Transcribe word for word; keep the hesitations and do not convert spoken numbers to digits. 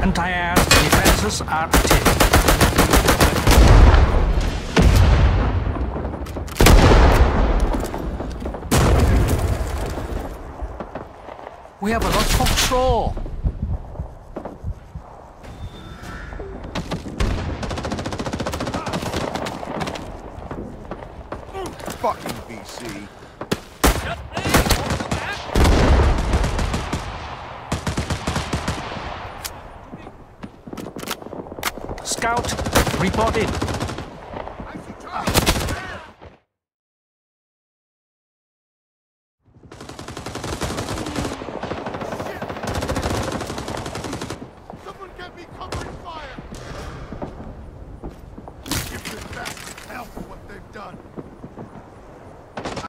Entire defenses are active. We have lost control. Fucking B C. Scout reported. Someone get me covering fire! Give this bastard hell for what they've done.